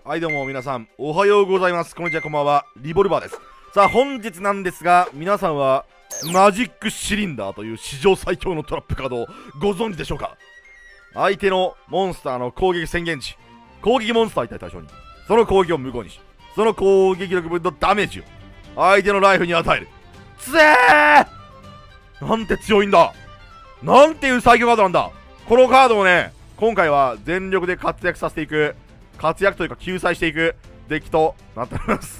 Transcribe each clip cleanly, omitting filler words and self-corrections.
はいどうも皆さんおはようございます。こんにちは、こんばんは。リボルバーです。さあ本日なんですが、皆さんはマジックシリンダーという史上最強のトラップカードをご存知でしょうか。相手のモンスターの攻撃宣言値、攻撃モンスターに対象にその攻撃を無効にし、その攻撃力分のダメージを相手のライフに与える。つえー、なんて強いんだ、なんていう最強カードなんだ。このカードをね、今回は全力で活躍させていく、活躍というか救済していくデッキとなっております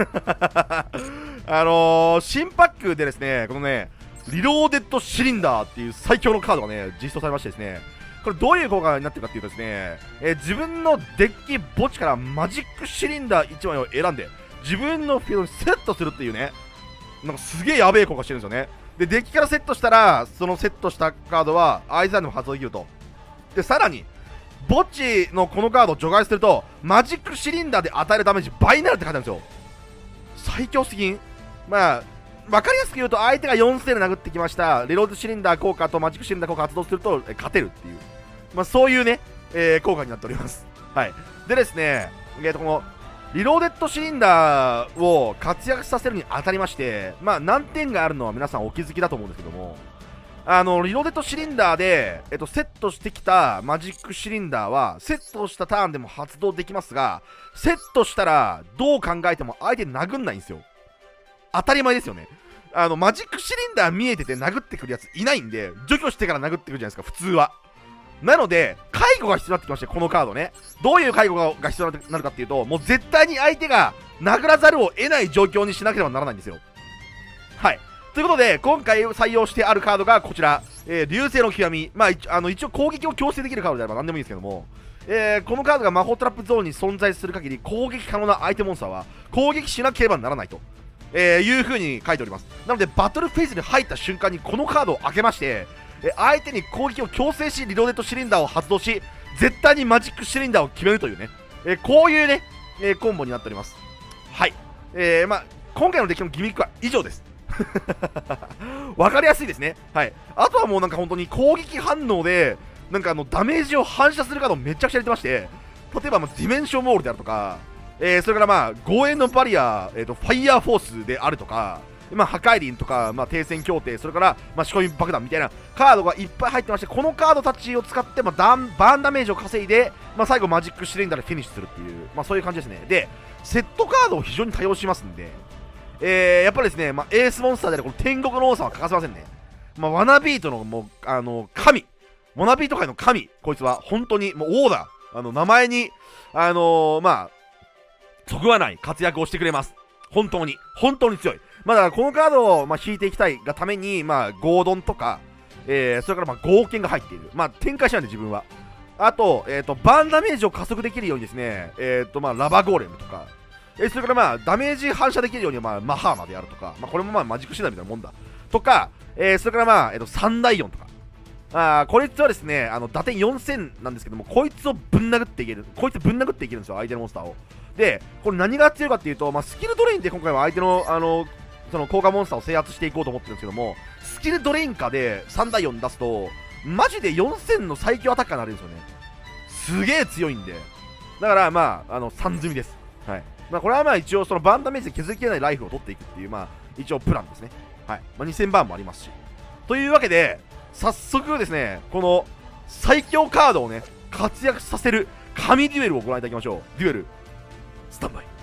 新パックでですね、このねリローデッドシリンダーっていう最強のカードがね実装されましてですね、これどういう効果になってるかっていうとですね、自分のデッキ墓地からマジックシリンダー1枚を選んで自分のフィールドにセットするっていうね、なんかすげえやべえ効果してるんですよね。でデッキからセットしたら、そのセットしたカードは相手にも発動できると。でさらに墓地のこのカードを除外するとマジックシリンダーで与えるダメージ倍になるって書いてあるんですよ。最強すぎん。まあ分かりやすく言うと、相手が4000で殴ってきました、リロードシリンダー効果とマジックシリンダー効果発動すると勝てるっていう、まあそういうね、効果になっております。はい。でですね、このリローデッドシリンダーを活躍させるにあたりまして、まあ難点があるのは皆さんお気づきだと思うんですけども、リローデッドシリンダーで、セットしてきたマジックシリンダーはセットしたターンでも発動できますが、セットしたらどう考えても相手殴んないんですよ。当たり前ですよね。マジックシリンダー見えてて殴ってくるやついないんで、除去してから殴ってくるじゃないですか普通は。なので介護が必要になってきまして、このカードね、どういう介護が必要になるかっていうと、もう絶対に相手が殴らざるを得ない状況にしなければならないんですよ。はい。ということで今回採用してあるカードがこちら、流星の極み。まあ一応攻撃を強制できるカードであれば何でもいいんですけども、このカードが魔法トラップゾーンに存在する限り攻撃可能な相手モンスターは攻撃しなければならないと、いう風に書いております。なのでバトルフェーズに入った瞬間にこのカードを開けまして、相手に攻撃を強制しリローデッドシリンダーを発動し、絶対にマジックシリンダーを決めるというね、こういうね、コンボになっております。はい。まあ今回のデッキのギミックは以上です。わかりやすいですね。はい。あとはもうなんか本当に攻撃反応でなんかダメージを反射するカードをめちゃくちゃ入れてまして、例えばディメンションウォールであるとか、それからまあ護衛のバリア、ファイヤーフォースであるとか、まあ破壊輪とか、まあ停戦協定、それからまあ仕込み爆弾みたいなカードがいっぱい入ってまして、このカードたちを使ってまあバーンダメージを稼いで、まあ最後マジックシリンダーでフィニッシュするっていう、まあそういう感じですね。でセットカードを非常に多用しますんで、やっぱりですね、まあ、エースモンスターであるこの天国の王さんは欠かせませんね。まあ、ワナビートのもう神、ワナビート界の神、こいつは本当にもう王だ、名前にまあそぐわない活躍をしてくれます。本当に強い。まあだからこのカードをまあ引いていきたいがために、まあゴードンとか、それからまあ豪剣が入っている。まあ展開しないんで自分は。あとバーンダメージを加速できるようにですね、まあラバゴーレムとか、それからまあダメージ反射できるようにまあマハーマであるとか、まあこれもまあマジックシダみたいなもんだとか、それからまあサンダイオンとか、こいつはですね打点4000なんですけども、こいつをぶん殴っていける、こいつぶん殴っていけるんですよ、相手のモンスターを。でこれ何が強いかっていうと、まあスキルドレインで今回は相手のその効果モンスターを制圧していこうと思ってるんですけども、スキルドレイン化でサンダイオン出すとマジで4000の最強アタッカーになれるんですよね。すげえ強いんで、だからまあ3積みです。はい。まあこれはまあ一応そのバーンダメージで削りきれないライフを取っていくっていう、まあ一応プランですね。はい。まあ、2000バーンもありますし。というわけで早速ですね、この最強カードをね活躍させる神デュエルをご覧いただきましょう。デュエルスタンバイ。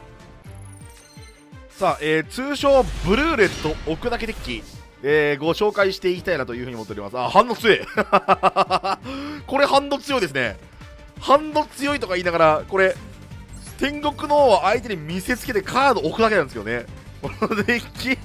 さあ、通称ブルーレット置くだけデッキ、ご紹介していきたいなというふうに思っております。あ、反応強いこれ反応強いですね。反応強いとか言いながら、これ天国の王を相手に見せつけてカード置くだけなんですけどね、このデッキ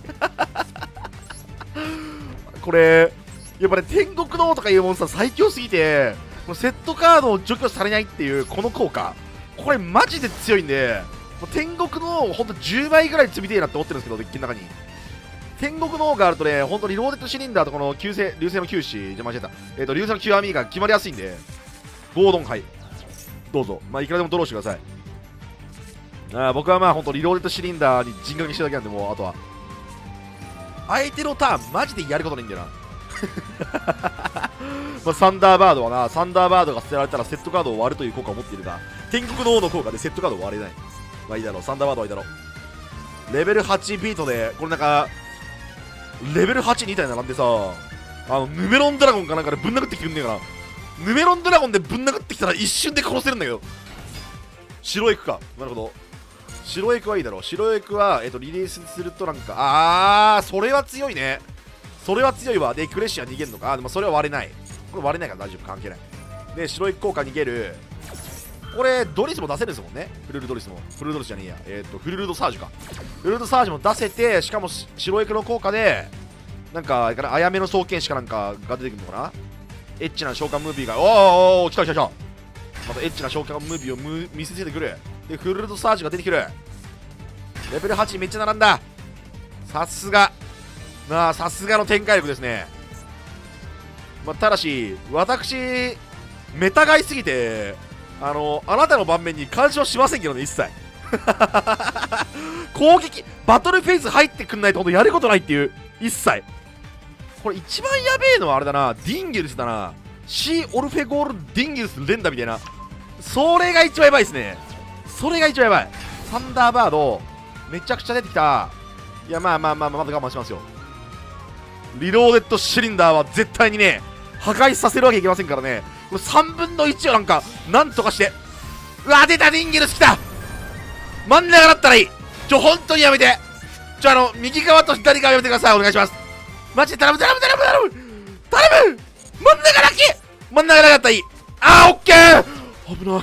これやっぱね、天国の王とかいうモンスター最強すぎて、もうセットカードを除去されないっていうこの効果、これマジで強いんで、もう天国の王ほんと10倍ぐらい積みてえなって思ってるんですけど、デッキの中に天国の王があるとね、ほんとリローデッドシリンダーとこの流星の九死、邪魔してた流星の極みが決まりやすいんで、ゴードン、はい、どうぞ、まあいくらでもドローしてください。僕はまあほんとリローデッドシリンダーに陣掛けしてるだけなんで、もうあとは相手のターンマジでやることないんだよなまあサンダーバードはな、サンダーバードが捨てられたらセットカードを割るという効果を持っているが、 天国の王の効果でセットカード割れない。まあいいだろう、サンダーバードはいいだろう。レベル8ビートで、これなんか、レベル8、2体並んでさ、ヌメロンドラゴンかなんかでぶん殴ってきてくんねえかな。ヌメロンドラゴンでぶん殴ってきたら一瞬で殺せるんだけど。白エクか。なるほど。白エクはいいだろう。白エクは、リリースするとなんか、それは強いね。それは強いわ。で、クレシア逃げるのか。でもそれは割れない。これ割れないから大丈夫。関係ない。で、白エク効果逃げる。これ、ドリスも出せるんですもんね。フルルドリスも。フルルドリスじゃねえや。フルルドサージュか。フルルドサージュも出せて、しかも白エクの効果で、なんか、あやめの双剣士かなんかが出てくるのかな。エッチな召喚ムービーが、来た来た来た。またエッチな召喚ムービーを見せてくる。で、フルルドサージュが出てくる。レベル8めっちゃ並んだ。さすが。さすがの展開力ですね。まあ、ただし、私、メタ買いすぎて、あなたの盤面に干渉しませんけどね、一切。攻撃、バトルフェイズ入ってくんないとほんとやることないっていう、一切。これ一番やべえのはあれだな、ディンギルスだな。シー・オルフェゴール・ディンギルス連打みたいな。それが一番やばいですね。それが一番やばい。サンダーバード、めちゃくちゃ出てきた。いや、まだ我慢しますよ。リローデッドシリンダーは絶対にね、破壊させるわけいけませんからね。これ3分の1をなんとかして。うわ、出た、ディンギルス来た。真ん中だったらいい。本当にやめて。右側と左側やめてください。お願いします。マジで頼む。真ん中ラッキー。真ん中だったらいい。オッケー。危ない。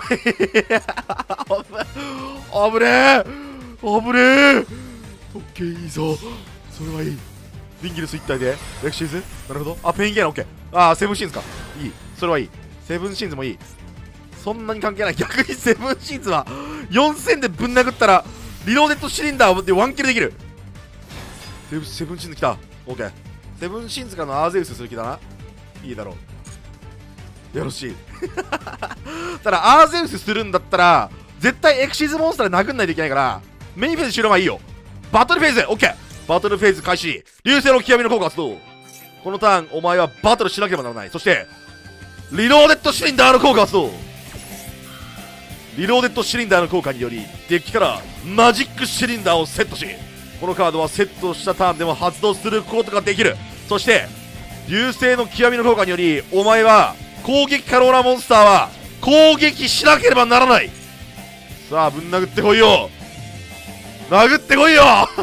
危ねえ。オッケー、いいぞ。それはいい。ディンギルス1体でレクシーズ、なるほど。ペインゲーナオッケー。セブンシーンズか。いい。それはいい。セブンシーンズもいい。そんなに関係ない。逆にセブンシーンズは4000でぶん殴ったらリローデッドシリンダーでワンキルできる。セブンシーンズ来た。オッケー。セブンシーンズからのアーゼウスする気だな。いいだろう。よろしい。ただアーゼウスするんだったら絶対エクシーズモンスターで殴んないといけないから、メインフェーズ終了はいいよ。バトルフェーズ、オッケー。バトルフェーズ開始。流星の極みの効果発動。このターンお前はバトルしなければならない。そしてリローデッドシリンダーの効果発動。リローデッドシリンダーの効果によりデッキからマジックシリンダーをセットし、このカードはセットしたターンでも発動することができる。そして流星の極みの効果によりお前は攻撃可能なモンスターは攻撃しなければならない。さあぶん殴ってこいよ。殴ってこいよ。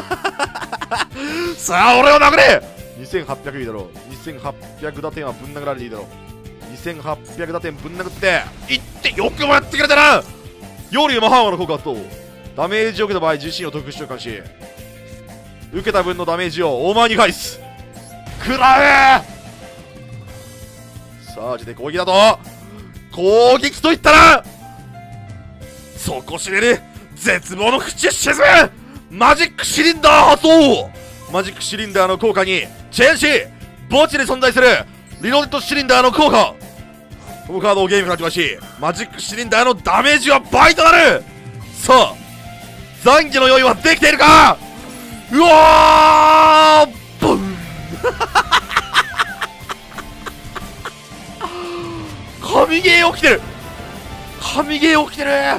さあ俺を殴れ。2800いいだろう。2800打点はぶん殴られていいだろう。2800打点ぶん殴っていって、よくもやってくれたな。ヨリュウマハーワの効果とダメージを受けた場合自身を特殊召喚し、受けた分のダメージをお前に返す。食らえ。さあ、で攻撃だと攻撃といったら底知れる絶望の淵へ沈むマジックシリンダー発動。マジックシリンダーの効果にチェーンし、墓地で存在するリローデッドシリンダーの効果。このカードをゲームから勝ちまし、マジックシリンダーのダメージは倍となる。さあ残機の用意はできているか。うわーボン。神ゲー起きてる。神ゲー起きてる。トラッ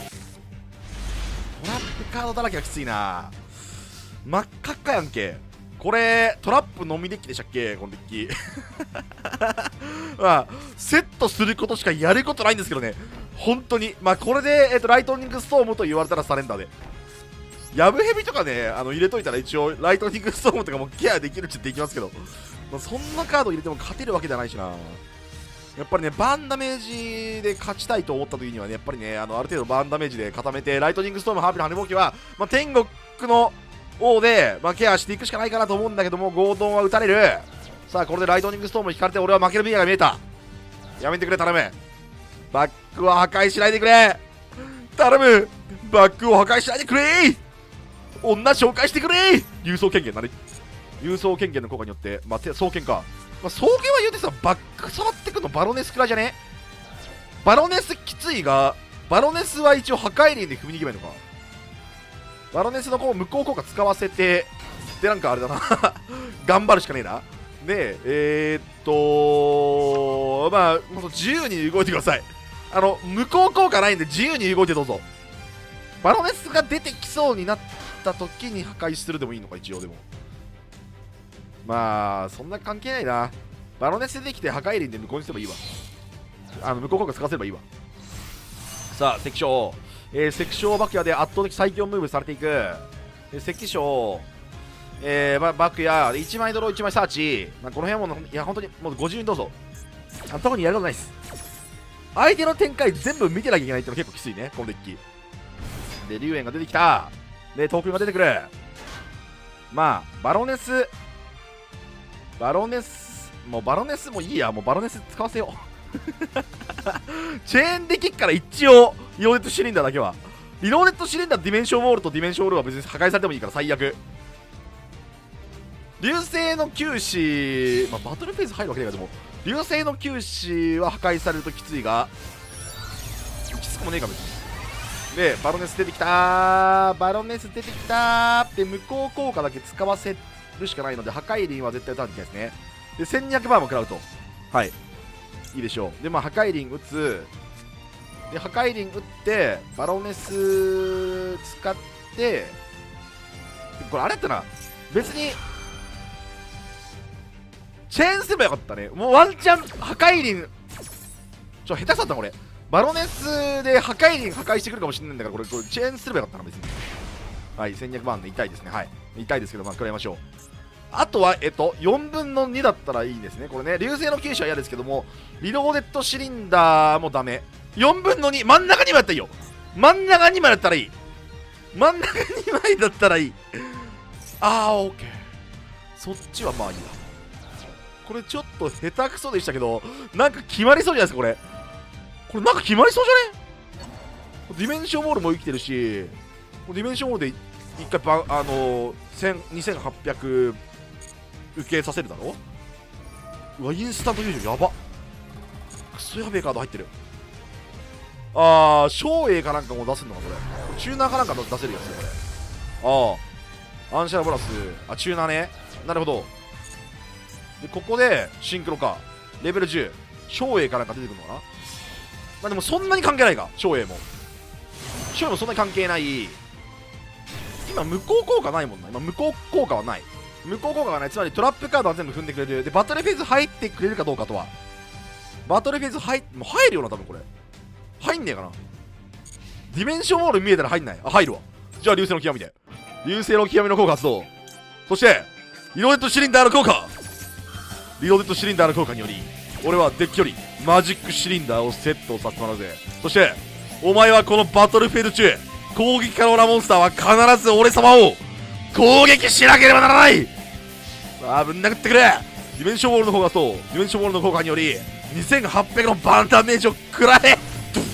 プカードだらけはきついな。真っ赤っかやんけ。これトラップのみデッキでしたっけ、このデッキ。まあセットすることしかやることないんですけどね、本当に。まあこれで、ライトニングストームと言われたらサレンダーで、ヤブヘビとかね入れといたら一応ライトニングストームとかもケアできるっちゃできますけど、まあ、そんなカード入れても勝てるわけじゃないしな。やっぱりねバンダメージで勝ちたいと思った時にはね、やっぱりねある程度バンダメージで固めて、ライトニングストームハーピーの羽根ぼうきは、まあ、天国の王で、まあ、ケアしていくしかないかなと思うんだけども、ゴードンは打たれる。さあこれでライトニングストーム引かれて俺は負けるビアが見えた。やめてくれ頼む。バックは破壊しないでくれ頼む。バックを破壊しないでくれ。女紹介してくれ。郵送権限何。郵送権限の効果によって、まあ、双剣か。まあ、双剣は言うてさ、バック触ってくのバロネスくらいじゃね。バロネスきついが、バロネスは一応破壊輪で踏みに行けばいいのか。バロネスの向こう効果使わせて、でなんかあれだな頑張るしかねえな。でまあ自由に動いてください。 無効効果ないんで自由に動いてどうぞ。バロネスが出てきそうになった時に破壊するでもいいのか、一応。でもまあそんな関係ないな。バロネス出てきて破壊輪で無効にすればいいわ。無効効果使わせればいいわ。さあ関所、関所バクヤで圧倒的最強ムーブされていく。関所、バクヤ1枚ドロー1枚サーチ、この辺はもう、いや本当にもう50人どうぞ。特にやることないです。相手の展開全部見てなきゃいけないってのは結構きついね、このデッキで。龍炎が出てきた。でトークンが出てくる。まあバロネスもいいや。もうバロネス使わせようチェーンデッキから一応リローデッドシリンダーだけは、リローデッドシリンダーディメンションウォールとディメンションウォールは別に破壊されてもいいから最悪。流星の球歯、バトルフェーズ入るわけだけども、流星の球歯は破壊されるときついが、きつくもねえか別に。でバロネス出てきたで無効効果だけ使わせるしかないので破壊輪は絶対打たなきゃいけないですね。で1200バーも食らうと、はい、いいでしょう。で破壊輪打つ。で破壊輪打ってバロネス使って、これあれやったな、別にチェーンすればよかったね。もうワンチャン破壊輪下手くそだったなこれ。バロネスで破壊輪破壊してくるかもしれないんだから、これチェーンすればよかったな別に。はい、1200番で痛いですね。はい、痛いですけど食らいましょう。あとは4分の2だったらいいですね。これね、流星の球種は嫌ですけども、リローデッドシリンダーもダメ。4分の2、真ん中2枚だったらいいよ。真ん中2枚だったらいい。真ん中2枚だったらいい。オッケー。そっちはまあいいや。これちょっと下手くそでしたけど、なんか決まりそうじゃないですかこれ。これなんか決まりそうじゃね？ディメンションウォールも生きてるし、ディメンションウォールで1回2800受けさせるだろ。うわインスタント優勝やば。クソやべえカード入ってる。照英かなんかも出せるのかこれ。チューナーかなんか出せるやつねこれ。アンシャラブラス、チューナーね。なるほど。でここでシンクロかレベル10、照英かなんか出てくるのかな。でもそんなに関係ないか。照英もそんなに関係ない。今無効効果ないもんな。今無効効果はない。つまりトラップカードは全部踏んでくれる。でバトルフェーズ入ってくれるかどうかとは、バトルフェーズもう入るよな多分。これ入んねえかな。ディメンションウォール見えたら入んない。入るわ。じゃあ流星の極みで、流星の極みの効果発動。そしてリローデッドシリンダーの効果により俺はデッキよりマジックシリンダーをセットさせてもらうぜ。そしてお前はこのバトルフェーズ中、攻撃可能なモンスターは必ず俺様を攻撃しなければならない。さあぶん殴ってくれ。ディメンションウォールの方がディメンションウォールの効果により2800のバンダメージを食らえ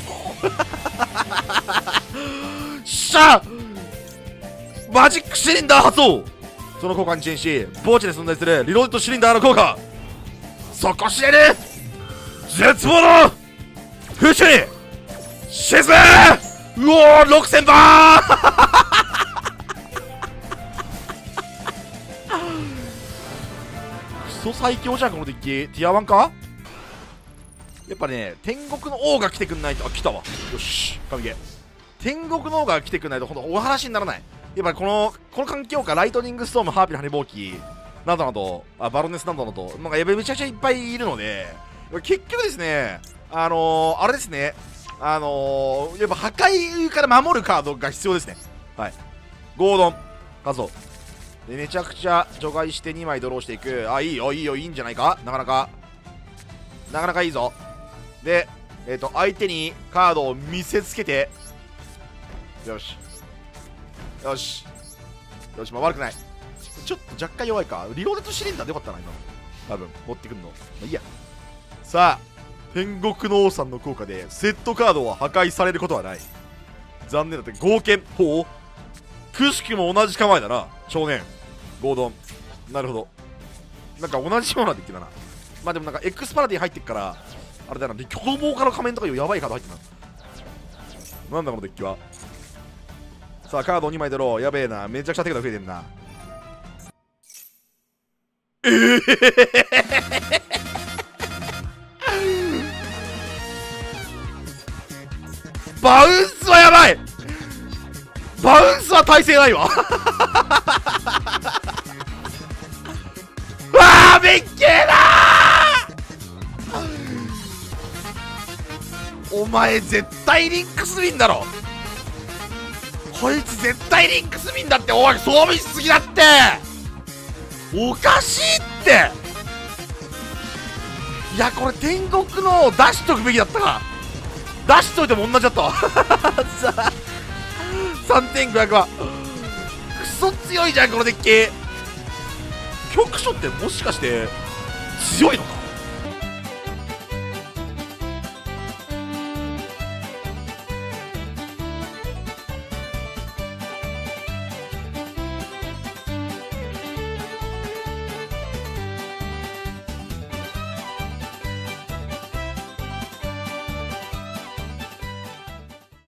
しゃマジックシリンダー発動。その効果にチェンし墓地で存在するリローデッドシリンダーの効果、底知れる絶望の風刺沈め。うおー6000番クソ最強じゃんこのデッキ。ティア1か。やっぱね天国の王が来てくんないと。来たわ。よし神ゲー。天国の王が来てくんないとほんとお話にならない。やっぱりこの環境下ライトニングストーム、ハーピーの羽ぼうきなどなど、バロネスなどなど、なんかやっぱりめちゃくちゃいっぱいいるので、結局ですねあれですねやっぱ破壊から守るカードが必要ですね。はい、ゴードン画像でめちゃくちゃ除外して2枚ドローしていく。いいよいいんじゃないか。なかなかいいぞ。で相手にカードを見せつけて、よし、まあ悪くない。ちょっと若干弱いか。リローデッドシリンダーでよかったな今の。多分持ってくるの。まあいいや。さあ天国の王さんの効果でセットカードは破壊されることはない。残念だって。合剣ほうくしくも同じ構えだな。少年ゴードン。なるほど。なんか同じようなデッキだな。まあでもなんかエクスパラディ入ってっからあれだな。凶暴化の仮面とかいうやばいカード入ってるな。なんだこのデッキは。さあカード2枚ドロー。やべえな。めちゃくちゃ手が増えてんな。 バウンスはやばい。バウンスは耐性ないわわあめっけえなー。お前絶対リンクスミンだろ。こいつ絶対リンクスミンだって。おい装備しすぎだって。おかしいって。いやこれ天国の出しとくべきだったか。出しといても同じだったわ3500はクソ強いじゃんこのデッキ。局所ってもしかして強いのか。